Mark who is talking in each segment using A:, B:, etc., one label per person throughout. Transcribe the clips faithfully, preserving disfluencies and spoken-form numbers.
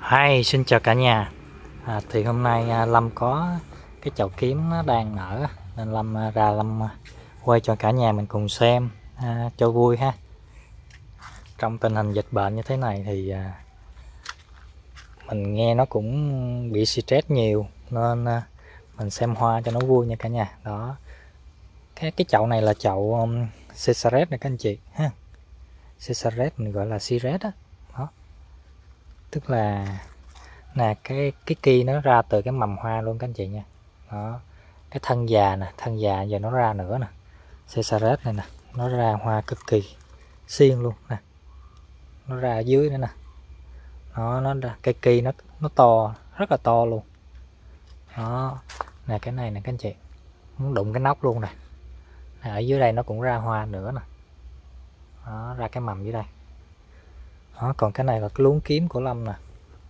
A: Hi, xin chào cả nhà. À, thì hôm nay à, Lâm có cái chậu kiếm nó đang nở nên Lâm à, ra Lâm à, quay cho cả nhà mình cùng xem à, cho vui ha. Trong tình hình dịch bệnh như thế này thì à, mình nghe nó cũng bị stress nhiều nên à, mình xem hoa cho nó vui nha cả nhà. Đó. Cái cái chậu này là chậu um, Cesaret này các anh chị ha. Cesaret mình gọi là Cesaret đó. Đó. Tức là nè cái cái kia nó ra từ cái mầm hoa luôn các anh chị nha. Đó, cái thân già nè, thân già giờ nó ra nữa nè. Cesaret này nè, nó ra hoa cực kỳ xiên luôn nè, nó ra ở dưới nữa nè. Đó, nó ra cây kỳ nó nó to, rất là to luôn. Đó nè, cái này nè các anh chị, muốn đụng cái nóc luôn nè. Nè, ở dưới đây nó cũng ra hoa nữa nè. Đó, ra cái mầm dưới đây. Đó, còn cái này là cái luống kiếm của Lâm nè.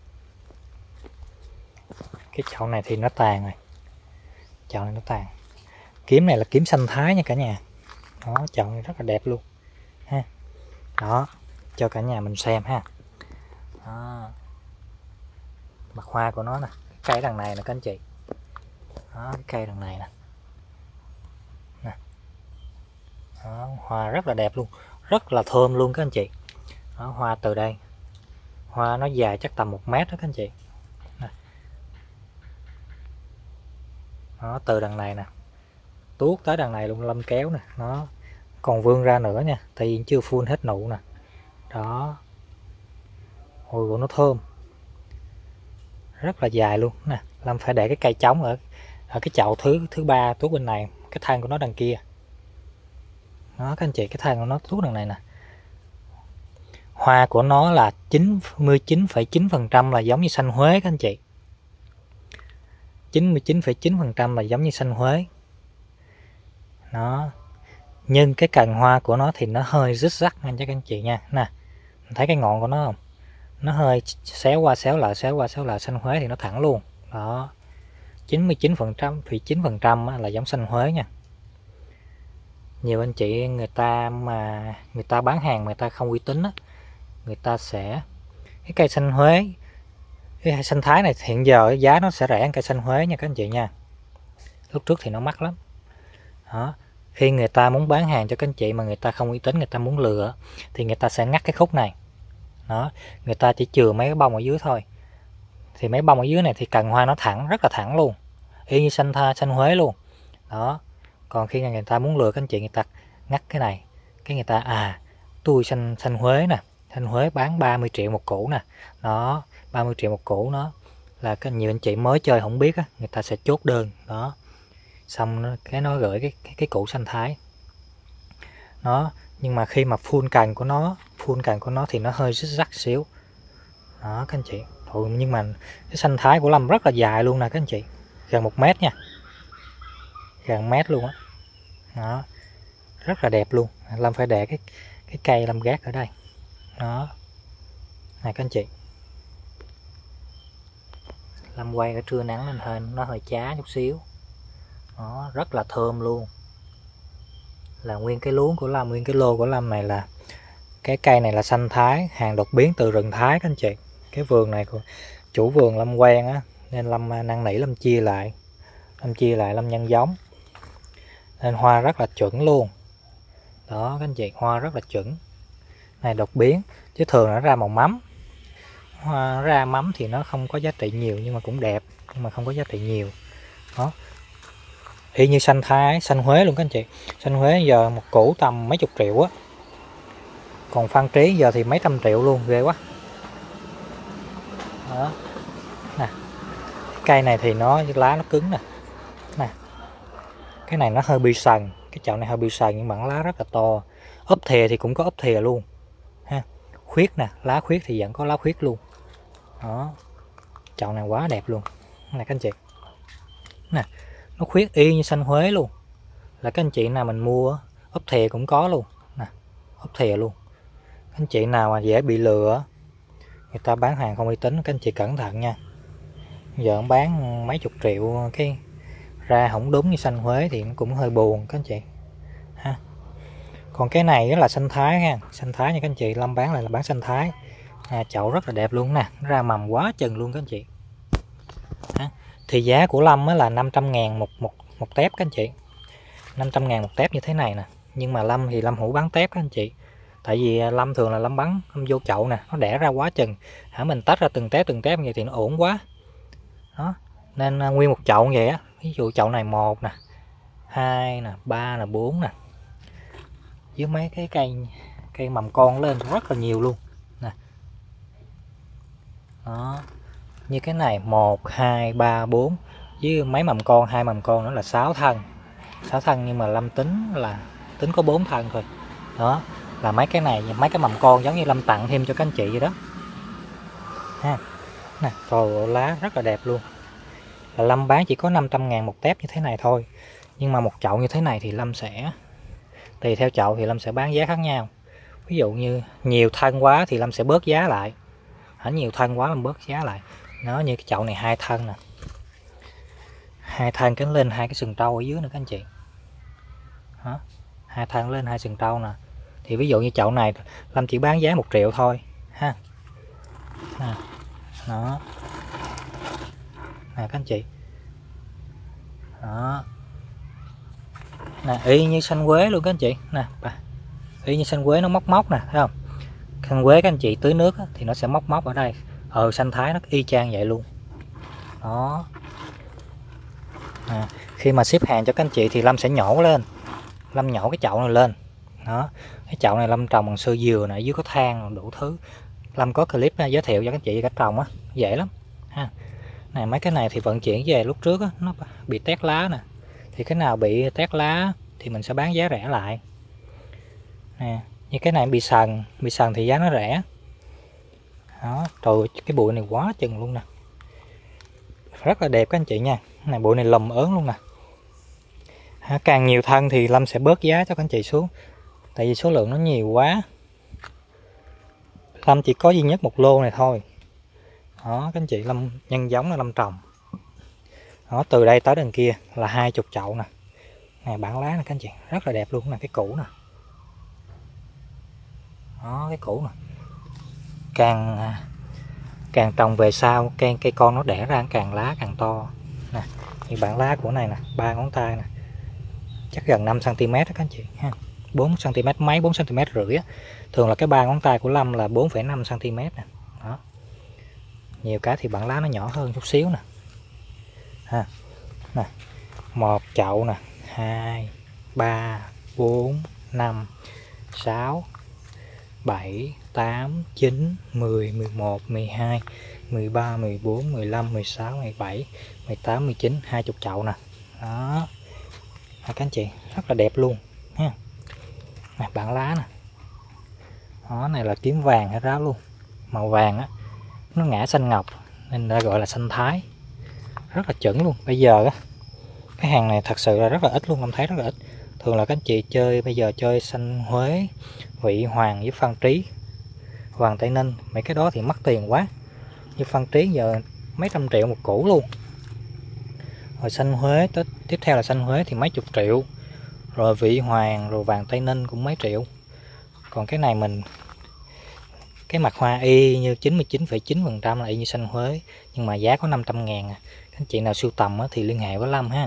A: Cái chậu này thì nó tàn rồi, chậu này nó tàn. Kiếm này là kiếm xanh thái nha cả nhà. Đó, chậu này rất là đẹp luôn ha. Đó, cho cả nhà mình xem ha. Đó, mặt hoa của nó nè, cái cây đằng này nè các anh chị. Đó, cái cây đằng này nè. Nè. Đó, hoa rất là đẹp luôn, rất là thơm luôn các anh chị. Đó, hoa từ đây, hoa nó dài chắc tầm một mét đó các anh chị. Nè. Đó, từ đằng này nè, tuốt tới đằng này luôn, Lâm kéo nè. Nó còn vươn ra nữa nha, tại vì chưa full hết nụ nè. Đó, hồi của nó thơm, rất là dài luôn nè. Lâm phải để cái cây trống ở ở cái chậu thứ thứ ba tuốt bên này, cái thân của nó đằng kia. Đó các anh chị, cái thân của nó tuốt đằng này nè. Hoa của nó là chín mươi chín phẩy chín phần trăm là giống như xanh Huế các anh chị. chín mươi chín phẩy chín phần trăm là giống như xanh Huế. Đó. Nhưng cái cành hoa của nó thì nó hơi rít rắc nha các anh chị nha. Nè, thấy cái ngọn của nó không? Nó hơi xéo qua xéo lại, xéo qua xéo lại. Xanh Huế thì nó thẳng luôn. Đó, chín mươi chín phần trăm phẩy chín phần trăm là giống xanh Huế nha. Nhiều anh chị người ta mà người ta bán hàng người ta không uy tín á, người ta sẽ cái cây xanh Huế, cái xanh Thái này hiện giờ giá nó sẽ rẻ hơn cây xanh Huế nha các anh chị nha. Lúc trước thì nó mắc lắm. Đó, khi người ta muốn bán hàng cho các anh chị mà người ta không uy tín, người ta muốn lừa thì người ta sẽ ngắt cái khúc này. Đó, người ta chỉ chừa mấy cái bông ở dưới thôi. Thì mấy bông ở dưới này thì cành hoa nó thẳng, rất là thẳng luôn, y như xanh tha xanh Huế luôn. Đó, còn khi người ta muốn lừa các anh chị, người ta ngắt cái này, cái người ta à tôi xanh xanh Huế nè, xanh Huế bán ba mươi triệu một củ nè. Đó, ba mươi triệu một củ, nó là cái nhiều anh chị mới chơi không biết á, người ta sẽ chốt đơn. Đó, xong cái nó gửi cái cái, cái củ xanh Thái. Đó, nhưng mà khi mà full cành của nó, full cành của nó thì nó hơi rít rắc xíu. Đó các anh chị. Thôi, nhưng mà cái xanh Thái của Lâm rất là dài luôn nè các anh chị, gần một mét nha, gần mét luôn á. Đó. Đó, rất là đẹp luôn. Lâm phải để cái cái cây Lâm gác ở đây. Đó, này các anh chị, Lâm quay ở trưa nắng nên hơi nó hơi chá chút xíu. Đó, rất là thơm luôn. Là nguyên cái luống của Lâm, nguyên cái lô của Lâm này là cái cây này là xanh Thái, hàng đột biến từ rừng Thái các anh chị. Cái vườn này của chủ vườn Lâm quen á, nên Lâm năn nỉ Lâm chia lại, Lâm chia lại Lâm nhân giống, nên hoa rất là chuẩn luôn. Đó các anh chị, hoa rất là chuẩn. Này đột biến, chứ thường nó ra màu mắm. Hoa ra mắm thì nó không có giá trị nhiều, nhưng mà cũng đẹp, nhưng mà không có giá trị nhiều. Đó, y như xanh Thái, xanh Huế luôn các anh chị. Xanh Huế giờ một củ tầm mấy chục triệu á, còn Phan Trí giờ thì mấy trăm triệu luôn, ghê quá. Đó nè, cây này thì nó lá nó cứng nè. Nè, cái này nó hơi bị sần, cái chậu này hơi bị sần nhưng mà lá rất là to. Ốp thìa thì cũng có ốp thìa luôn ha. Khuyết nè, lá khuyết thì vẫn có lá khuyết luôn. Đó, chậu này quá đẹp luôn nè các anh chị. Nè, nó khuyết y như xanh Huế luôn. Là các anh chị nào mình mua ốp thìa cũng có luôn nè, ốp thìa luôn. Các anh chị nào mà dễ bị lừa, người ta bán hàng không uy tín, các anh chị cẩn thận nha. Giờ bán mấy chục triệu cái ra không đúng như xanh Huế thì cũng hơi buồn các anh chị ha. Còn cái này là xanh Thái ha, xanh Thái nha các anh chị. Lâm bán lại là bán xanh Thái. À, chậu rất là đẹp luôn nè, ra mầm quá chừng luôn các anh chị. À, thì giá của Lâm á là năm trăm ngàn một, một, một tép các anh chị. năm trăm ngàn một tép như thế này nè. Nhưng mà Lâm thì Lâm hữu bán tép các anh chị. Tại vì Lâm thường là Lâm bắn Lâm vô chậu nè, nó đẻ ra quá chừng. Hả, mình tách ra từng tép từng tép vậy thì nó ổn quá. Đó, nên nguyên một chậu vậy á, ví dụ chậu này một nè, hai nè, ba nè, bốn nè. Với mấy cái cây cây mầm con lên rất là nhiều luôn nè. Đó. Như cái này một, hai, ba, bốn với mấy mầm con, hai mầm con nữa là sáu thân. sáu thân nhưng mà Lâm tính là tính có bốn thân thôi. Đó, là mấy cái này, mấy cái mầm con giống như Lâm tặng thêm cho các anh chị vậy đó. Ha. Nè, rồi lá rất là đẹp luôn. Là Lâm bán chỉ có năm trăm ngàn một tép như thế này thôi. Nhưng mà một chậu như thế này thì Lâm sẽ tùy theo chậu thì Lâm sẽ bán giá khác nhau. Ví dụ như nhiều thân quá thì Lâm sẽ bớt giá lại. Hả, nhiều thân quá Lâm bớt giá lại. Nó như cái chậu này hai thân nè. Hai thân cánh lên hai cái sừng trâu ở dưới nữa các anh chị. Đó. Hai thân lên hai sừng trâu nè. Thì ví dụ như chậu này Lâm chỉ bán giá một triệu thôi ha. Nè. Đó. Nè các anh chị. Đó. Nè, y như xanh quế luôn các anh chị. Nè, y như xanh quế nó móc móc nè, thấy không? Xanh quế các anh chị tưới nước á, thì nó sẽ móc móc ở đây. Ờ, xanh thái nó y chang vậy luôn. Đó. À, khi mà xếp hàng cho các anh chị thì Lâm sẽ nhổ lên. Lâm nhổ cái chậu này lên. Đó. Cái chậu này Lâm trồng bằng sơ dừa này, dưới có than đủ thứ. Lâm có clip giới thiệu cho các anh chị cách trồng á, dễ lắm ha. Này, mấy cái này thì vận chuyển về lúc trước á, nó bị tét lá nè. Thì cái nào bị tét lá thì mình sẽ bán giá rẻ lại. Nè, như cái này bị sần, bị sần thì giá nó rẻ. Đó, trời, cái bụi này quá chừng luôn nè. Rất là đẹp các anh chị nha. Này, bụi này lùm ớn luôn nè. Càng nhiều thân thì Lâm sẽ bớt giá cho các anh chị xuống. Tại vì số lượng nó nhiều quá. Lâm chỉ có duy nhất một lô này thôi. Đó, các anh chị, Lâm nhân giống là Lâm trồng. Đó, từ đây tới đằng kia là hai chục chậu nè. Này, bản lá nè các anh chị, rất là đẹp luôn nè, cái củ nè. Đó, cái củ nè. Càng càng trồng về sau cây cây con nó đẻ ra càng lá càng to nè. Như bản lá của này nè, ba ngón tay nè, chắc gần năm xăng ti mét đó các anh chị ha. bốn xăng ti mét mấy, bốn xăng ti mét rưỡi á. Thường là cái ba ngón tay của Lâm là bốn phẩy năm xăng ti mét nè. Đó, nhiều cái thì bản lá nó nhỏ hơn chút xíu nè ha. Nè, một chậu nè, hai, ba, bốn, năm, sáu, bảy, tám, chín, mười, mười một, mười hai, mười ba, mười bốn, mười lăm, mười sáu, mười bảy, mười tám, mười chín, hai mươi chậu nè. Đó. À, các anh chị, rất là đẹp luôn ha. Này, bản lá nè. Đó, này là kiếm vàng hay ráo luôn. Màu vàng á, nó ngã xanh ngọc nên đã gọi là xanh thái. Rất là chuẩn luôn. Bây giờ á, cái hàng này thật sự là rất là ít luôn, em thấy rất là ít. Thường là các anh chị chơi bây giờ chơi xanh Huế, Vị Hoàng với Phan Trí, Hoàng Tây Ninh, mấy cái đó thì mất tiền quá. Như Phan Trí giờ mấy trăm triệu một củ luôn. Rồi xanh Huế, tiếp theo là xanh Huế thì mấy chục triệu. Rồi Vị Hoàng, rồi Vàng Tây Ninh cũng mấy triệu. Còn cái này mình, cái mặt hoa y như chín mươi chín phẩy chín phần trăm là y như xanh Huế, nhưng mà giá có năm trăm ngàn à. Các anh chị nào sưu tầm thì liên hệ với Lâm ha.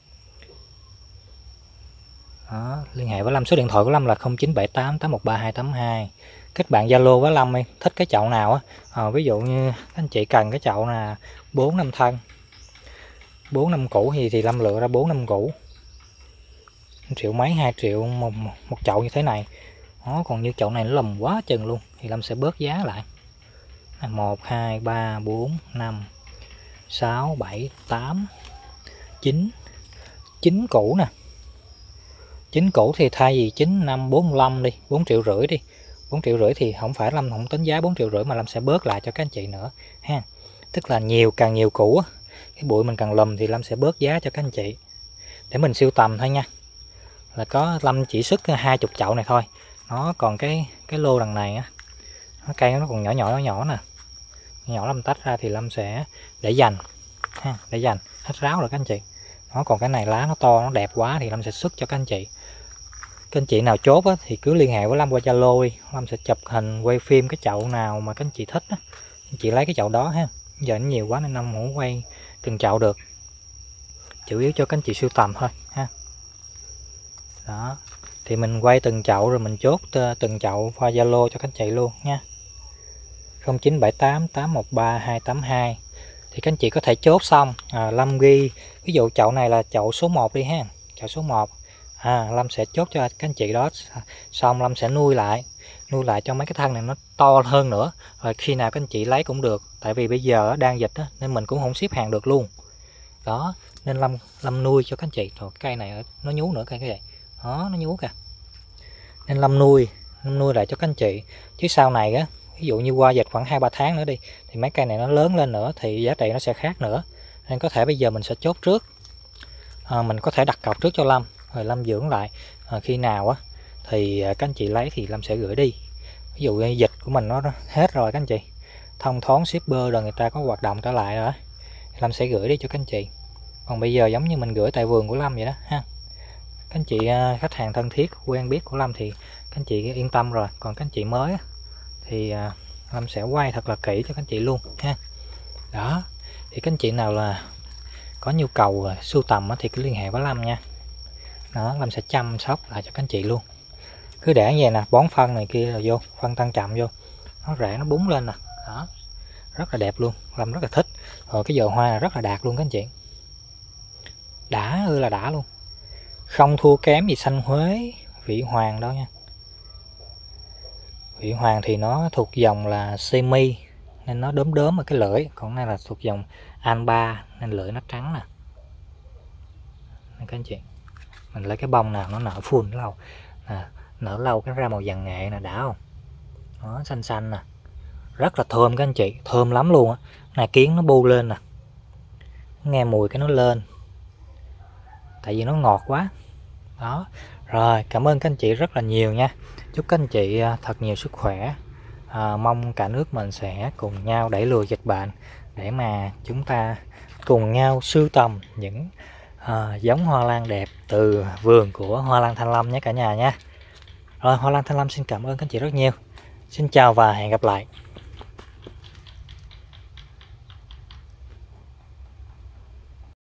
A: Đó, liên hệ với Lâm, số điện thoại của Lâm là không chín bảy tám tám một ba hai tám hai. Kết bạn Zalo với Lâm đi, thích cái chậu nào á, à, ví dụ như các anh chị cần cái chậu là bốn năm thân, bốn năm củ thì thì Lâm lựa ra bốn năm củ. Triệu mấy, hai triệu một, một chậu như thế này. Đó, còn như chậu này nó lùm quá chừng luôn thì Lâm sẽ bớt giá lại. một, hai, ba, bốn, năm, sáu, bảy, tám, chín, chín củ nè. chín củ thì thay vì chín, năm, bốn mươi lăm đi, bốn triệu rưỡi đi. bốn triệu rưỡi thì không phải Lâm không tính giá bốn triệu rưỡi mà Lâm sẽ bớt lại cho các anh chị nữa ha. Tức là nhiều, càng nhiều củ cái bụi mình càng lùm thì Lâm sẽ bớt giá cho các anh chị để mình sưu tầm thôi nha. Là có Lâm chỉ xuất hai mươi chậu này thôi. Nó còn cái cái lô đằng này á, nó cây nó còn nhỏ nhỏ nhỏ nhỏ nè. Nhỏ Lâm tách ra thì Lâm sẽ để dành ha, để dành hết ráo rồi các anh chị. Nó còn cái này lá nó to, nó đẹp quá thì Lâm sẽ xuất cho các anh chị. Các anh chị nào chốt á, thì cứ liên hệ với Lâm qua Zalo đi, Lâm sẽ chụp hình quay phim cái chậu nào mà các anh chị thích á, anh chị lấy cái chậu đó ha. Giờ nó nhiều quá nên Lâm không quay từng chậu được, chủ yếu cho các anh chị sưu tầm thôi ha. Đó thì mình quay từng chậu rồi mình chốt từng chậu qua Zalo cho các anh chị luôn nha. Không chín bảy tám tám một ba hai tám hai thì các anh chị có thể chốt xong à, Lâm ghi ví dụ chậu này là chậu số một đi ha, chậu số một à, Lâm sẽ chốt cho các anh chị đó, xong Lâm sẽ nuôi lại nuôi lại cho mấy cái thân này nó to hơn nữa, rồi khi nào các anh chị lấy cũng được, tại vì bây giờ đang dịch đó, nên mình cũng không ship hàng được luôn đó, nên Lâm Lâm nuôi cho các anh chị. Rồi cây này nó nhú nữa, cây cái này đó nó nhú kìa, nên Lâm nuôi Lâm nuôi lại cho các anh chị, chứ sau này á ví dụ như qua dịch khoảng hai ba tháng nữa đi thì mấy cây này nó lớn lên nữa thì giá trị nó sẽ khác nữa, nên có thể bây giờ mình sẽ chốt trước, à, mình có thể đặt cọc trước cho Lâm rồi Lâm dưỡng lại, à, khi nào á thì các anh chị lấy thì Lâm sẽ gửi đi. Ví dụ như dịch của mình nó hết rồi các anh chị, thông thoáng shipper rồi người ta có hoạt động trở lại rồi, Lâm sẽ gửi đi cho các anh chị. Còn bây giờ giống như mình gửi tại vườn của Lâm vậy đó ha. Các anh chị khách hàng thân thiết quen biết của Lâm thì các anh chị yên tâm rồi. Còn các anh chị mới thì Lâm sẽ quay thật là kỹ cho các anh chị luôn ha. Đó thì các anh chị nào là có nhu cầu sưu tầm thì cứ liên hệ với Lâm nha. Đó, Lâm sẽ chăm sóc lại cho các anh chị luôn. Cứ để như vậy nè, bón phân này kia là vô, phân tăng chậm vô, nó rễ nó búng lên nè. Đó, rất là đẹp luôn, Lâm rất là thích. Rồi cái giờ hoa rất là đạt luôn các anh chị, đã ư là đã luôn, không thua kém gì xanh Huế Vị Hoàng đâu nha. Vị Hoàng thì nó thuộc dòng là semi nên nó đốm đốm ở cái lưỡi, còn này là thuộc dòng Alba nên lưỡi nó trắng nè. Đây các anh chị, mình lấy cái bông nào nó nở full lâu nè, nở lâu cái ra màu vàng nghệ nè, đã không? Nó xanh xanh nè, rất là thơm các anh chị, thơm lắm luôn á. Này kiến nó bu lên nè, nghe mùi cái nó lên, tại vì nó ngọt quá. Đó rồi, cảm ơn các anh chị rất là nhiều nha. Chúc các anh chị thật nhiều sức khỏe, à, mong cả nước mình sẽ cùng nhau đẩy lùi dịch bệnh để mà chúng ta cùng nhau sưu tầm những à, giống hoa lan đẹp từ vườn của Hoa Lan Thanh Lâm nhé cả nhà nha. Rồi, Hoa Lan Thanh Lâm xin cảm ơn các anh chị rất nhiều. Xin chào và hẹn gặp lại.